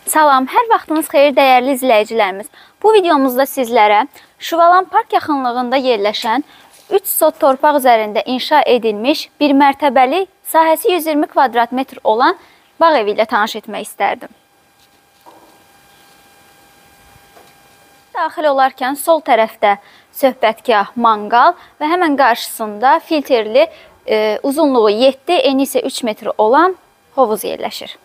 Salam, hər vaxtınız xeyir dəyərli izləyicilərimiz. Bu videomuzda sizlərə Şüvalan Park yaxınlığında yerləşən 3 sot torpaq üzərində inşa edilmiş bir mərtəbəli, sahəsi 120 kvadrat metr olan bağ evi ilə tanış etmək istərdim. Daxil olarkən sol tərəfdə söhbətgah, manqal və həmən qarşısında filtrli, uzunluğu 7, eni isə 3 metr olan hovuz yerləşir.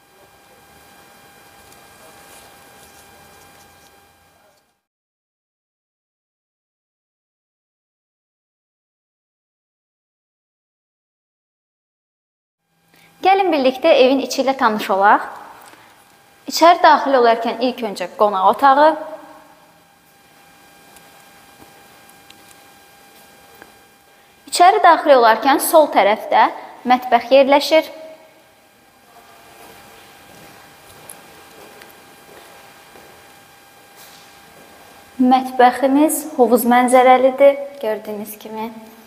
Gəlin birlikdə evin içi ilə tanış olaq. İçəri daxil olarkən ilk öncə qonaq otağı, İçəri daxil olarkən sol tərəfdə mətbəx yerləşir. Mətbəximiz hovuz mənzərəlidir, gördüyünüz kimi.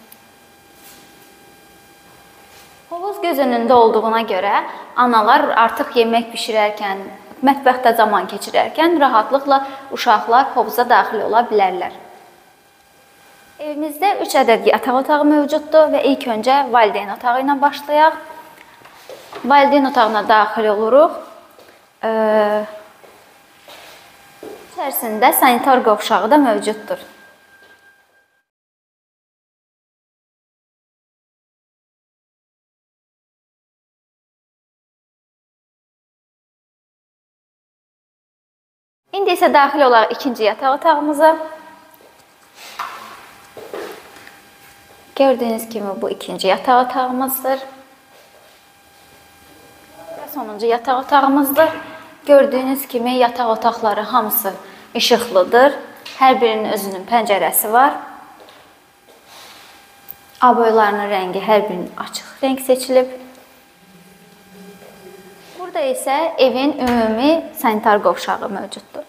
Hovuz göz önündə olduğuna görə analar artıq yemək bişirərkən, mətbəxdə zaman keçirərkən rahatlıqla uşaqlar hovuza daxil ola bilərlər. Evimizdə 3 ədəd yataq otağı mövcuddur və ilk öncə valideyn otağı ilə başlayaq. Valideyn otağına daxil oluruq. İçərisində sanitar qovşağı da mövcuddur. İndi isə daxil olaq ikinci yataq otağımıza. Gördüyünüz kimi bu ikinci yataq otağımızdır. Və sonuncu yataq otağımızdır. Gördüyünüz kimi yataq otaqları hamısı işıqlıdır. Hər birinin özünün pəncərəsi var. Aboylarının rəngi hər birinin açıq rəng seçilib. Burada isə evin ümumi sanitar qovşağı mövcuddur.